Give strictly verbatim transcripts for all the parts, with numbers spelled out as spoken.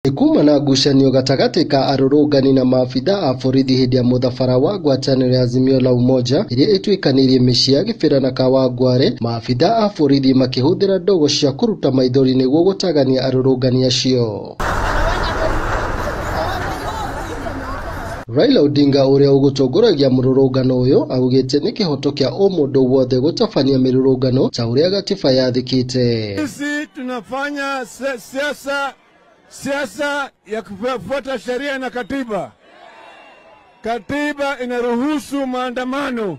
Kuma na ngucanio gatagati ka arũrũngani na maabitha a borithi hindi ya mũthabara wa ngwatanĩro ya Azimio la Umoja iria ituikanirie mĩciĩ ya Kĩbĩra na Kawangware, maabitha a borithi makĩhũthĩra ndogo cia kũruta maithori nĩguo gũtagania arũrũngani acio. Raila Odinga uria ugutongoragia mũrũrũngano uyu augite ni kihoto kia o mundu wothe gutabania mirũrũngano ta uria gatiba yathikite. Sisi tunafanya siasa siasa ya kufuata sheria na katiba. Katiba inaruhusu maandamano.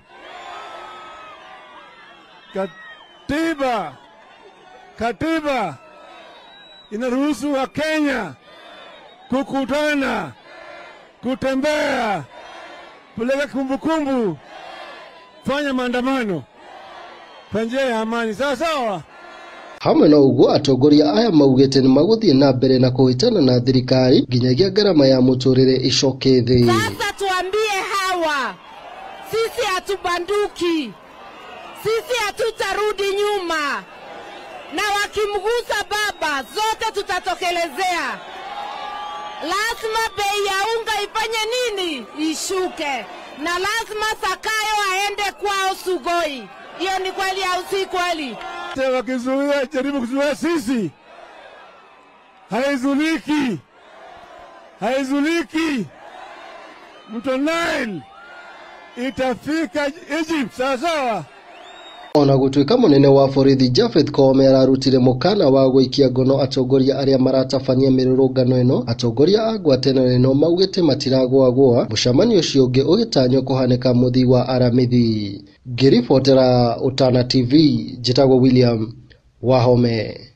Katiba katiba inaruhusu wa Kenya kukutana, kutembea, kuleta kumbukumbu, fanya maandamano kwa njia ya amani. Sawa sawa. Hamwe na uguo atongoria aya maugite ni maguthie na mbere na kuhitana na thirikari nginyagia garama ya muturire icoke thi. Sasa tuambie hawa, sisi hatubanduki, sisi hatutarudi nyuma, na wakimgusa baba zote tutatokelezea. Lazima bei ya unga ifanye nini? Ishuke. Na lazima Sakayo aende kwao Sugoi. Hiyo ni kweli au si kweli? Wakizuia, jaribu kuzuia sisi. Haizuliki. Haizuliki. Mto Nile itafika Egypt, sawa sawa. Ona gutwika munene wa borithi Japhet Koome ararutire mukana wa gwikia ngono atongoria aria maratabania mirurungano ino. Atongoria a ngwatanĩro ino maugite matiragwagwa, mucamanio ucio ungi ugitanyo kuhaneka muthi wa aramithi. Ngiribotera Utana T V, njitagwo William Wahome.